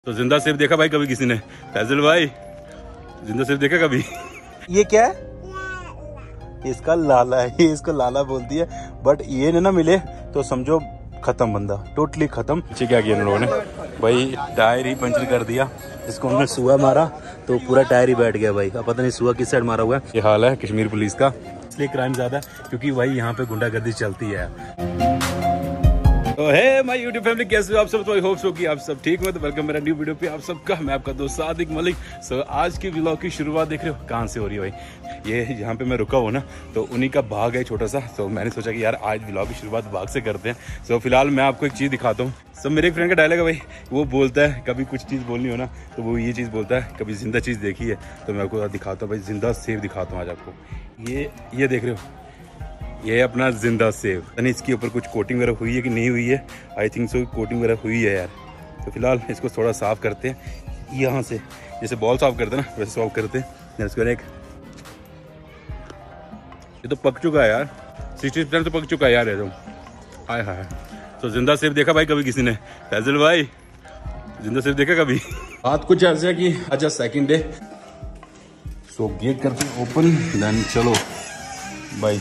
तो जिंदा सेब देखा भाई कभी किसी ने? फैजल भाई जिंदा सेब देखा कभी? ये क्या है? इसका लाला है, ये इसको लाला बोलती है। बट ये ना मिले तो समझो खत्म, बंदा टोटली खत्म। पीछे क्या किया इन लोगों ने भाई? टायर ही पंचर कर दिया। इसको उन्होंने सुआ मारा तो पूरा टायर ही बैठ गया भाई। अब पता नहीं सुआ किस साइड मारा हुआ है। ये हाल है कश्मीर पुलिस का। इसलिए क्राइम ज्यादा है क्योंकि भाई यहाँ पे गुंडागर्दी चलती है। तो हे माय यूट्यूब फैमिली, कैसे हो आप सब? तो आई होप सो कि आप सब ठीक हो। तो वेलकम मेरा न्यू वीडियो पे आप सबका। मैं आपका दोस्त सादिक मलिक। सो आज की व्लॉग की शुरुआत देख रहे हो कहाँ से हो रही है भाई? ये जहाँ पे मैं रुका हूँ ना, तो उन्हीं का बाग है छोटा सा। तो मैंने सोचा कि यार आज व्लॉग की शुरुआत बाग से करते हैं। सो फिलहाल मैं आपको एक चीज़ दिखाता हूँ। सब मेरे एक फ्रेंड का डायलॉग है भाई, वो बोलता है कभी कुछ चीज़ बोलनी हो ना तो वो ये चीज़ बोलता है, कभी जिंदा चीज़ देखी है तो मैं आपको दिखाता हूँ भाई। जिंदा सेब दिखाता हूँ आज आपको। ये देख रहे हो, ये है अपना जिंदा सेब। यानी इसके ऊपर कुछ कोटिंग वगैरह हुई है कि नहीं हुई है? आई थिंक सो कोटिंग वगैरह हुई है यार। तो फिलहाल इसको थोड़ा साफ करते हैं यहाँ से, जैसे बॉल साफ करते हैं ना वैसे साफ करते हैं। इसको एक ये तो पक चुका है यार, 60% तो पक चुका है यार ये तो। हाय हाय। तो जिंदा सेब देखा भाई कभी किसी ने? फैजल भाई जिंदा सेब देखा कभी? बात कुछ ऐसे है कि अच्छा सेकंड डे। सो गेट करते हैं ओपन, देन चलो भाई।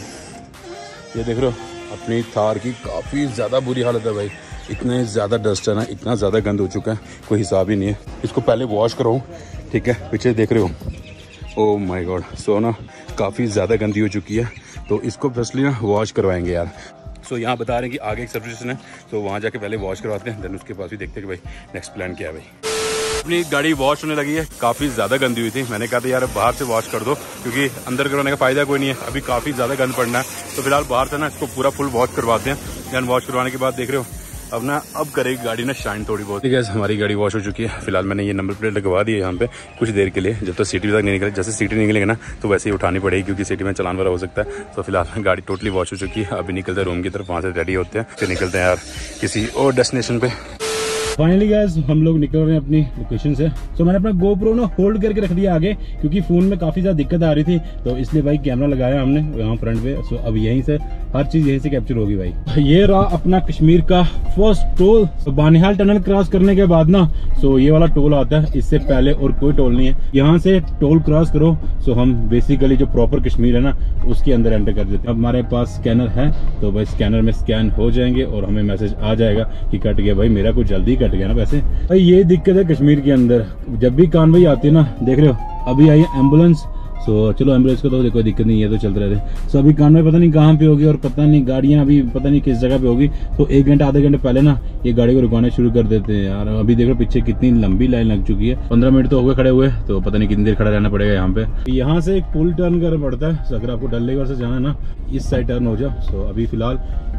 ये देख रहे हो अपनी थार की काफ़ी ज़्यादा बुरी हालत है भाई। इतने ज़्यादा डस्ट है ना, इतना ज़्यादा गंद हो चुका है, कोई हिसाब ही नहीं है। इसको पहले वॉश कराऊँ, ठीक है? पीछे देख रहे हो, ओह माय गॉड। सो ना काफ़ी ज़्यादा गंदी हो चुकी है, तो इसको फर्स्टली ना वॉश करवाएंगे यार। सो यहाँ बता रहे हैं कि आगे एक सर्विस स्टेशन है, तो वहाँ जाके पहले वॉश करवाते हैं, देन उसके बाद भी देखते हैं कि भाई नेक्स्ट प्लान क्या है भाई। अपनी गाड़ी वॉश होने लगी है, काफ़ी ज़्यादा गंदी हुई थी। मैंने कहा था यार बाहर से वॉश कर दो क्योंकि अंदर करवाने का फ़ायदा कोई नहीं है, अभी काफ़ी ज़्यादा गंद पड़ना है। तो फिलहाल बाहर से ना इसको पूरा फुल वॉश करवाते हैं। देन वॉश करवाने के बाद देख रहे हो अब करेगी गाड़ी ना शाइन थोड़ी बहुत। ठीक है, हमारी गाड़ी वॉश हो चुकी है। फिलहाल मैंने ये नंबर प्लेट लगवा दी है यहाँ पे कुछ देर के लिए, जब तक सिटी तक नहीं निकले। जैसे सिटी निकलेगा ना तो वैसे ही उठानी पड़ेगी क्योंकि सिटी में चलान वाला हो सकता है। तो फिलहाल गाड़ी टोटली वॉश हो चुकी है। अभी निकलते हैं रूम की तरफ, वहाँ से रेडी होते हैं, फिर निकलते हैं यार किसी और डेस्टिनेशन पे। फाइनली गाइस हम लोग निकल रहे हैं अपनी लोकेशन से। तो मैंने अपना गोप्रो ना होल्ड करके रख दिया आगे क्योंकि फोन में काफी ज्यादा दिक्कत आ रही थी, तो इसलिए भाई कैमरा लगाया हमने यहाँ फ्रंट पे। सो अब यहीं से हर चीज यहीं से कैप्चर होगी भाई। ये रहा अपना कश्मीर का फर्स्ट टोल। तो बानिहाल टनल क्रॉस करने के बाद ना सो ये वाला टोल आता है, इससे पहले और कोई टोल नहीं है। यहाँ से टोल क्रॉस करो सो हम बेसिकली जो प्रॉपर कश्मीर है ना उसके अंदर एंटर कर देते हैं। अब हमारे पास स्कैनर है तो भाई स्कैनर में स्कैन हो जाएंगे और हमें मैसेज आ जाएगा कि कट गया भाई। मेरा कुछ जल्दी कट गया ना वैसे भाई। ये दिक्कत है कश्मीर के अंदर, जब भी कानवाई आती है ना, देख रहे हो अभी आई है एम्बुलेंस। सो चलो एम्बुलेंस को तो कोई दिक्कत नहीं है, तो चलते रहते। सो अभी कानवाई पता नहीं कहाँ पे होगी और पता नहीं गाड़ियां अभी पता नहीं किस जगह पे होगी। तो 1 घंटे आधे घंटे पहले ना ये गाड़ी को रुकाना शुरू कर देते हैं यार। अभी देख रहे हो पीछे कितनी लंबी लाइन लग चुकी है, 15 मिनट तो हो गए खड़े हुए, तो पता नहीं कितनी देर खड़ा रहना पड़ेगा यहाँ पे। यहाँ से एक पुल टर्न करना पड़ता है। सो अगर आपको डल लेक से जाना है ना, इस साइड टर्न हो जाओ। सो अभी फिलहाल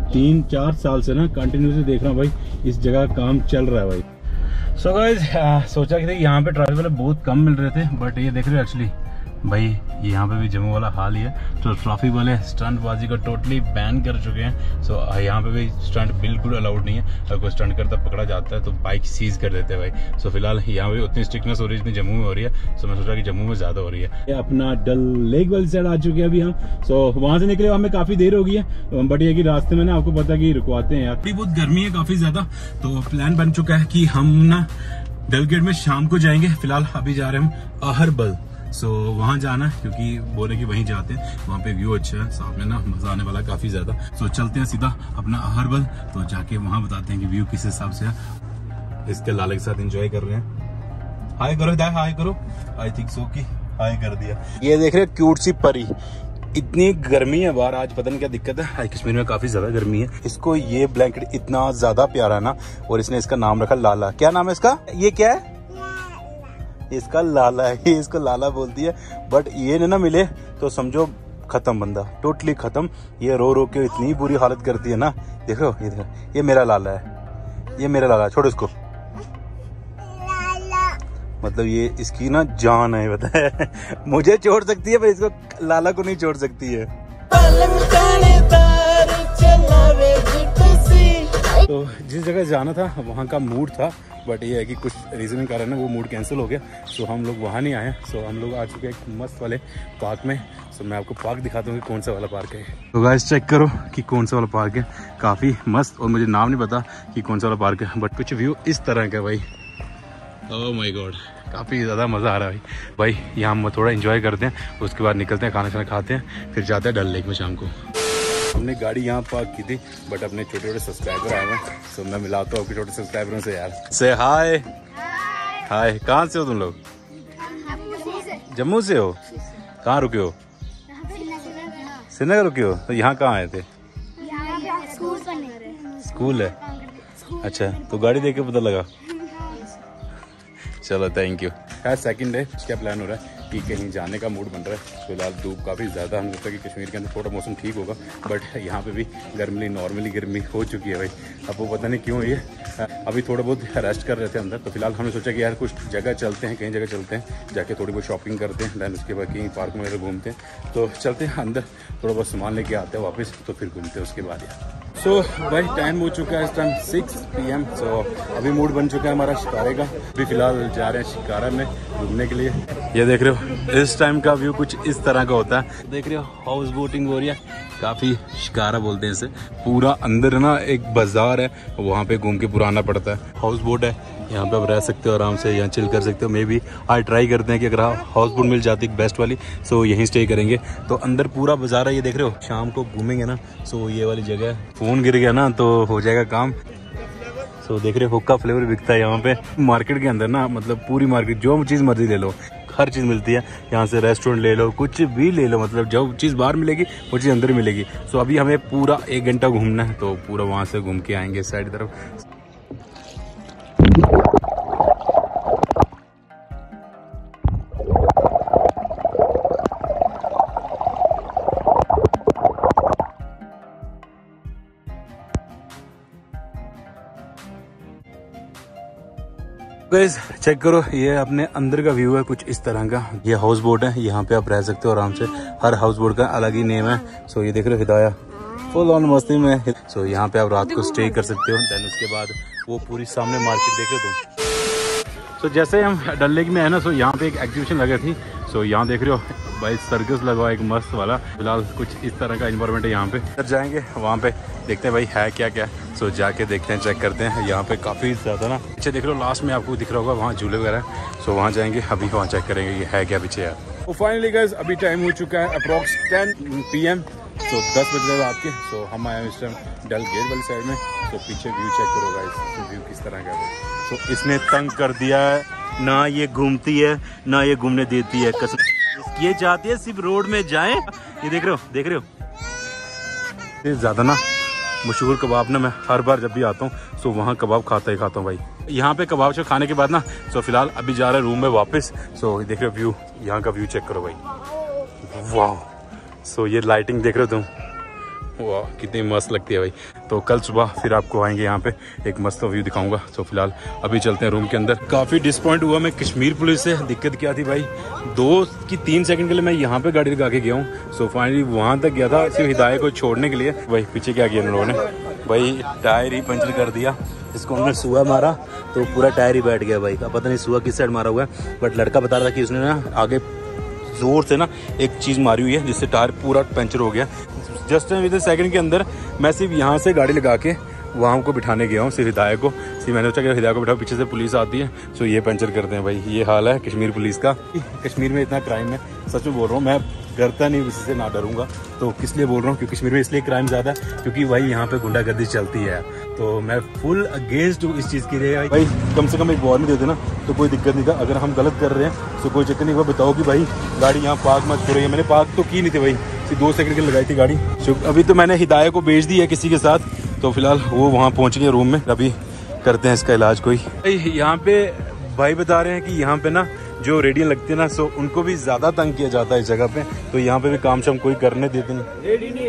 3-4 साल से ना कंटिन्यूसली देख रहा हूँ भाई इस जगह काम चल रहा है भाई। सो गाइस सोचा कि यहाँ पे ट्रैफिक वाले बहुत कम मिल रहे थे, बट ये देख रहे हो एक्चुअली भाई यहाँ पे भी जम्मू वाला हाल ही है। तो ट्रैफिक वाले स्टंटबाजी को टोटली बैन कर चुके हैं। सो यहाँ पे भी स्टंट बिल्कुल अलाउड नहीं है। अगर कोई स्टंट करता पकड़ा जाता है तो बाइक सीज कर देते हैं भाई। सो फिलहाल यहाँ पे उतनी स्ट्रिक्टनेस हो रही है जितनी जम्मू में हो रही है। सो मैं सोच रहा कि जम्मू में ज्यादा हो रही है। ये अपना डल लेक वाली साइड आ चुके हैं अभी हम। सो वहां से निकले हमें काफी देर हो गई है, बट ये कि रास्ते में ना आपको पता कि रुकवाते हैं यार। बहुत गर्मी है काफी ज्यादा, तो प्लान बन चुका है कि हम ना डल गेट में शाम को जाएंगे। फिलहाल अभी जा रहे हैं हम अहरबल। सो वहाँ जाना है क्योंकि बोले कि वहीं जाते हैं, वहाँ पे व्यू अच्छा है, साथ में ना मजा आने वाला काफी ज्यादा। सो चलते हैं सीधा अपना अहरबल, तो जाके वहाँ बताते हैं कि व्यू किस हिसाब से है। इसके लाले के साथ एंजॉय कर रहे हैं। हाय करो, हाय करो। आई थिंक सो कि हाय कर दिया। ये देख रहे हो क्यूट सी परी। इतनी गर्मी है बाहर आज, पता नहीं क्या दिक्कत है। कश्मीर में काफी ज्यादा गर्मी है। इसको ये ब्लैंकेट इतना ज्यादा प्यारा ना, और इसने इसका नाम रखा लाला। क्या नाम है इसका? ये क्या है? इसका लाला है, ये इसको लाला बोलती है। बट ये ना मिले तो समझो खत्म, बंदा टोटली खत्म। ये रो रो के इतनी बुरी हालत करती है ना। देखो ये देखो, ये मेरा लाला है, ये मेरा लाला। छोड़ो इसको, मतलब ये इसकी ना जान है, पता है। मुझे छोड़ सकती है पर इसको लाला को नहीं छोड़ सकती है। तो जिस जगह जाना था वहाँ का मूड था, बट ये है कि कुछ रीजन के कारण वो मूड कैंसिल हो गया। सो हम लोग वहाँ नहीं आए। सो हम लोग आ चुके हैं एक मस्त वाले पार्क में। सो मैं आपको पार्क दिखाता हूँ कि कौन सा वाला पार्क है। तो गाइस चेक करो कि कौन सा वाला पार्क है, काफ़ी मस्त। और मुझे नाम नहीं पता कि कौन सा वाला पार्क है, बट कुछ व्यू इस तरह का भाई। ओह माय गॉड, काफ़ी ज़्यादा मज़ा आ रहा है भाई। यहाँ हम थोड़ा एंजॉय करते हैं, उसके बाद निकलते हैं, खाना खाना खाते हैं, फिर जाते हैं डल लेक में शाम को। हमने गाड़ी यहाँ पार्क की थी, बट अपने छोटे छोटे सब्सक्राइबर आए हैं, तो मैं मिलाता हूँ आपके छोटे सब्सक्राइबरों से यार। से हाय हाय, कहाँ से हो तुम लोग? जम्मू से हो? कहाँ रुके हो? श्रीनगर रुके हो? तो यहाँ कहाँ आए थे? स्कूल है, अच्छा। तो गाड़ी देख के पता लगा? चलो थैंक यू। यार सेकंड डे क्या प्लान हो रहा है कि कहीं जाने का मूड बन रहा है। फिलहाल धूप काफ़ी ज़्यादा, हमें लगता है कि कश्मीर के अंदर थोड़ा मौसम ठीक होगा, बट यहाँ पे भी नॉर्मली गर्मी हो चुकी है भाई। अब वो पता नहीं क्यों ये अभी थोड़ा बहुत रेस्ट कर रहे थे अंदर। तो फिलहाल हमने सोचा कि यार कुछ जगह चलते हैं, कहीं जगह चलते हैं, जाके थोड़ी बहुत शॉपिंग करते हैं, देन उसके बाद कहीं पार्क में घूमते हैं। तो चलते हैं अंदर, थोड़ा बहुत सामान लेके आते हैं वापस, तो फिर घूमते हैं उसके बाद यार। सो भाई टाइम हो चुका है इस टाइम 6 PM। सो अभी मूड बन चुका है हमारा शिकारे का। अभी फिलहाल जा रहे हैं शिकारा में घूमने के लिए। ये देख रहे हो इस टाइम का व्यू कुछ इस तरह का होता है। देख रहे हो हाउस बोटिंग हो रही है, काफ़ी शिकारा बोलते हैं इसे। पूरा अंदर ना एक बाजार है, वहाँ पे घूम के पुराना पड़ता है। हाउस बोट है, यहाँ पे आप रह सकते हो आराम से, यहाँ चिल कर सकते हो। मे भी आज ट्राई करते हैं कि अगर हाउस बोट मिल जाती है बेस्ट वाली, सो यहीं स्टे करेंगे। तो अंदर पूरा बाजार है, ये देख रहे हो। शाम को घूमेंगे ना, सो ये वाली जगह है। फ़ोन गिर गया ना तो हो जाएगा काम। सो देख रहे हो हुक्का फ्लेवर बिकता है यहाँ पे मार्केट के अंदर ना, मतलब पूरी मार्केट, जो चीज़ मर्जी ले लो, हर चीज़ मिलती है यहाँ से। रेस्टोरेंट ले लो, कुछ भी ले लो, मतलब जो चीज़ बाहर मिलेगी वो चीज़ अंदर मिलेगी। सो अभी हमें पूरा 1 घंटा घूमना है, तो पूरा वहाँ से घूम के आएंगे साइड तरफ। गाइस चेक करो, ये अपने अंदर का व्यू है कुछ इस तरह का। ये हाउस बोट है, यहाँ पे आप रह सकते हो आराम से। हर हाउस बोट का अलग ही नेम है। सो ये देख रहे हो हिदाया फुल ऑन मस्ती में। सो यहाँ पे आप रात को स्टे कर सकते हो। देन उसके बाद वो पूरी सामने मार्केट देख रहे हो तुम। सो जैसे हम डल लेक में है ना, सो यहाँ पे एक एग्जीबिशन लगी थी। सो यहाँ देख रहे हो भाई सर्कस लगा एक मस्त वाला। फिलहाल कुछ इस तरह का इन्वायरमेंट है यहाँ पे। फिर जाएंगे वहाँ पे, देखते हैं भाई है क्या क्या। सो जाके देखते हैं, चेक करते हैं। यहाँ पे काफ़ी ज़्यादा ना पीछे देख रहे हो, लास्ट में आपको दिख रहा होगा वहाँ झूले वगैरह। सो वहाँ जाएंगे, अभी वहाँ चेक करेंगे कि है क्या पीछे यार। तो फाइनली गाइस अभी टाइम हो चुका है अप्रॉक्स 10 PM। सो 10 बज रहे आपके। सो हम आए इस टाइम डल गेट वाली साइड में। तो पीछे व्यू चेक करो गाइस, व्यू किस तरह का है। तो इसने तंग कर दिया है ना, ये घूमती है ना ये घूमने देती है। कसम ये चाहती है सिर्फ रोड में जाए। ये देख रहे हो, देख रहे हो। ये ज्यादा ना मशहूर कबाब ना, मैं हर बार जब भी आता हूँ सो वहाँ कबाब खाता ही खाता हूँ भाई। यहाँ पे कबाब जो खाने के बाद ना, सो फिलहाल अभी जा रहे हैं रूम में वापस। सो देख रहे हो व्यू, यहाँ का व्यू चेक करो भाई, वाह। सो ये लाइटिंग देख रहे हो तुम, वाह कितनी मस्त लगती है भाई। तो कल सुबह फिर आपको आएंगे यहाँ पे, एक मस्त व्यू दिखाऊंगा। तो फिलहाल अभी चलते हैं रूम के अंदर। काफ़ी डिसपॉइंट हुआ मैं कश्मीर पुलिस से। दिक्कत क्या थी भाई, 2 की 3 सेकंड के लिए मैं यहाँ पे गाड़ी लगा के गया हूँ। सो फाइनली वहाँ तक गया था सिर्फ हिदायत को छोड़ने के लिए। भाई पीछे क्या किया इन लोगों ने भाई, टायर ही पंचर कर दिया। इसको उन्होंने सुआ मारा तो पूरा टायर ही बैठ गया भाई। अब पता नहीं सुआ किस साइड मारा हुआ है, बट लड़का बता रहा था कि उसने ना आगे जोर से ना एक चीज़ मारी हुई है जिससे टायर पूरा पंचर हो गया। जस्ट विद सेकंड के अंदर मैं सिर्फ यहाँ से गाड़ी लगा के वहाँ को बिठाने गया हूँ, सिर्फ हिदायत को। सिर्फ मैंने सोचा कि हिदायत को बिठाओ, पीछे से पुलिस आती है सो ये पंचर करते हैं भाई। ये हाल है कश्मीर पुलिस का। कश्मीर में इतना क्राइम है, सच में बोल रहा हूँ। मैं डरता नहीं किसी से, ना डरूंगा। तो किस लिए बोल रहा हूँ, क्योंकि कश्मीर में इसलिए क्राइम ज़्यादा है क्योंकि भाई यहाँ पे गुंडागर्दी चलती है। तो मैं फुल अगेंस्ट हूँ इस चीज़ के लिए भाई। कम से कम एक वार्निंग दे देना तो कोई दिक्कत नहीं था। अगर हम गलत कर रहे हैं तो कोई चक्कर नहीं हुआ, बताओ कि भाई गाड़ी यहाँ पार्क मत करो। मैंने पार्क तो की नहीं थी भाई, सिर्फ 2 सेकंड के लगाई थी गाड़ी। अभी तो मैंने हिदायत को भेज दी है किसी के साथ, तो फिलहाल वो वहाँ पहुँच गए रूम में। अभी करते हैं इसका इलाज कोई। यहाँ पे भाई बता रहे हैं कि यहाँ पे ना जो रेडियन लगती है ना, सो उनको भी ज्यादा तंग किया जाता है इस जगह पे। तो यहाँ पे भी काम शाम कोई करने देते नहीं।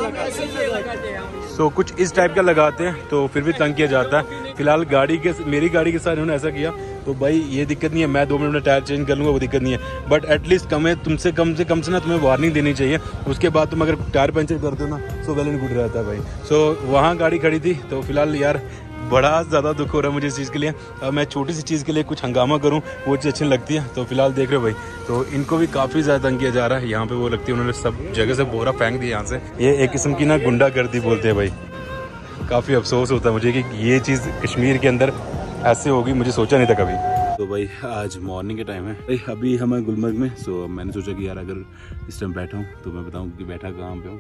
सो कुछ इस टाइप का लगाते हैं तो फिर भी तंग किया जाता है। फिलहाल मेरी गाड़ी के साथ इन्होंने ऐसा किया तो भाई ये दिक्कत नहीं है, मैं 2 मिनट में टायर चेंज कर लूँगा, वो दिक्कत नहीं है। बट एटलीस्ट तुमसे कम से ना तुम्हें वार्निंग देनी चाहिए। उसके बाद तुम अगर टायर पंचर करते हो ना, सो वेल एंड गुड रहता है भाई। सो वहाँ गाड़ी खड़ी थी। तो फिलहाल यार बड़ा ज़्यादा दुख हो रहा है मुझे इस चीज़ के लिए। अब मैं छोटी सी चीज़ के लिए कुछ हंगामा करूं, वो चीज़ अच्छी लगती है। तो फिलहाल देख रहे हो भाई, तो इनको भी काफ़ी ज़्यादा तंग किया जा रहा है। यहाँ पे वो लगती है, उन्होंने सब जगह से बोरा फेंक दिया यहाँ से। ये एक किस्म की ना गुंडागर्दी बोलते हैं भाई। काफ़ी अफसोस होता है मुझे कि ये चीज़ कश्मीर के अंदर ऐसे होगी, मुझे सोचा नहीं था कभी। तो भाई आज मॉर्निंग के टाइम है भाई, अभी हम हैं गुलमर्ग में। सो मैंने सोचा कि यार अगर इस टाइम बैठा हूँ तो मैं बताऊँ कि बैठा कहाँ पे हूँ।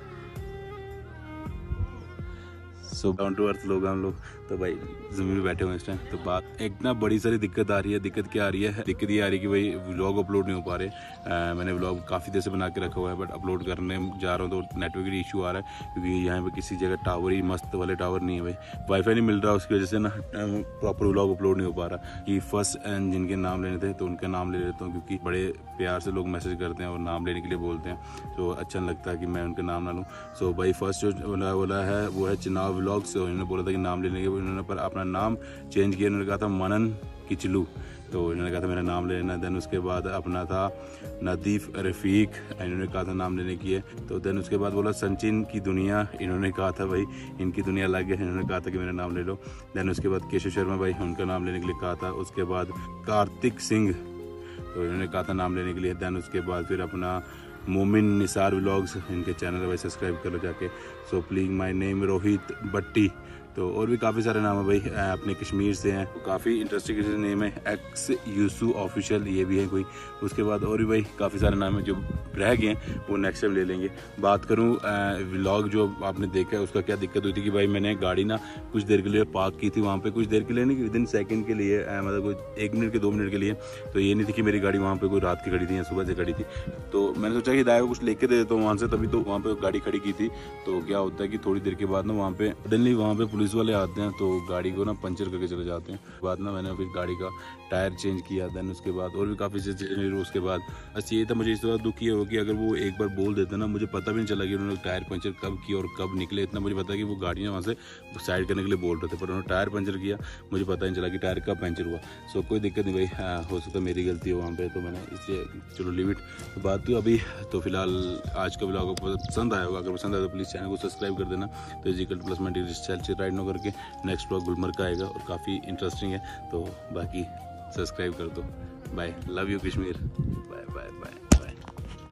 सो डाउन टू अर्थ लोग हम लोग, तो भाई ज़मीन में बैठे हुए इस टाइम। तो बात एक ना बड़ी सारी दिक्कत आ रही है। दिक्कत क्या आ रही है? दिक्कत ये आ रही है कि भाई व्लॉग अपलोड नहीं हो पा रहे। मैंने व्लॉग काफ़ी देर से बना के रखा हुआ है, बट अपलोड करने जा रहा हूँ तो नेटवर्क की इशू आ रहा है, क्योंकि यहाँ पे किसी जगह टावर ही मस्त वाले टावर नहीं है भाई, वाईफाई नहीं मिल रहा। उसकी वजह से ना प्रॉपर व्लॉग अपलोड नहीं हो पा रहा। कि फर्स्ट एंड जिनके नाम लेने थे तो उनका नाम ले लेता हूँ, क्योंकि बड़े प्यार से लोग मैसेज करते हैं और नाम लेने के लिए बोलते हैं, तो अच्छा नहीं लगता कि मैं उनका नाम ना लूँ। सो भाई फर्स्ट जो बोला है वो है चिनाव व्लॉग्स। उन्होंने बोला था कि नाम लेने के, उन्होंने पर अपना नाम चेंज किया। उन्होंने कहा था मनन किचलू, तो इन्होंने कहा था मेरा नाम ले लेना। देन उसके बाद अपना था नदीफ रफ़ीक, इन्होंने कहा था नाम लेने की है। तो देन उसके बाद बोला संचिन की दुनिया, इन्होंने कहा था भाई इनकी दुनिया अलग है, इन्होंने कहा था कि मेरा नाम ले लो। देन उसके बाद केशव शर्मा भाई, उनका नाम लेने के लिए कहा था। उसके बाद कार्तिक सिंह, तो इन्होंने कहा था नाम लेने के लिए। देन उसके बाद फिर अपना मोमिन निसार व्लॉग्स, इनके चैनल है भाई, सब्सक्राइब करो जाके। So please my name Rohit Bhatti. तो और भी काफ़ी सारे नाम है भाई, अपने कश्मीर से हैं, तो काफ़ी इंटरेस्टिंग नेम है। एक्स यूसू ऑफिशियल, ये भी है कोई। उसके बाद और भी भाई काफ़ी सारे नाम है जो रह गए हैं, वो नेक्स्ट टाइम ले लेंगे। बात करूँ व्लॉग जो आपने देखा है उसका क्या दिक्कत हुई थी कि भाई मैंने गाड़ी ना कुछ देर के लिए पार्क की थी वहाँ पे, कुछ देर के लिए नहीं, विदिन सेकंड के लिए, मतलब कुछ 1 मिनट के 2 मिनट के लिए। तो ये नहीं थी कि मेरी गाड़ी वहाँ पे कोई रात की खड़ी थी या सुबह से खड़ी थी। तो मैंने सोचा कि दाया को कुछ लेके दे देता हूँ वहाँ से, तभी तो वहाँ पे गाड़ी खड़ी की थी। तो क्या होता है कि थोड़ी देर के बाद ना वहाँ पे सडनली वहाँ पे पुलिस वाले आते हैं, तो गाड़ी को ना पंचर करके चले जाते हैं। बाद ना मैंने फिर गाड़ी का टायर चेंज किया। देन उसके बाद और भी काफ़ी चीज़ें। उसके बाद बस ये था, मुझे इस बात दुख ये हो कि अगर वो एक बार बोल देते ना, मुझे पता भी नहीं चला कि उन्होंने टायर पंचर कब किया और कब निकले। इतना मुझे पता कि वो गाड़ी वहाँ से साइड करने के लिए बोल रहे थे, पर उन्होंने टायर पंचर किया, मुझे पता नहीं चला कि टायर कब पंचर हुआ। सो कोई दिक्कत नहीं भाई, हो सकता मेरी गलती हो वहाँ पे, तो मैंने इसलिए चलो लिव इट। तो बात तो अभी तो फिलहाल आज का व्लॉग आपको पसंद आया होगा। अगर पसंद आया तो प्लीज़ चैनल को सब्सक्राइब कर देना। तो इजिकल प्लस मैं से राइड नो करके नेक्स्ट व्लॉग गुलमर्ग का आएगा और काफ़ी इंटरेस्टिंग है, तो बाकी सब्सक्राइब कर दो। Bye, love you Kashmir, bye bye bye.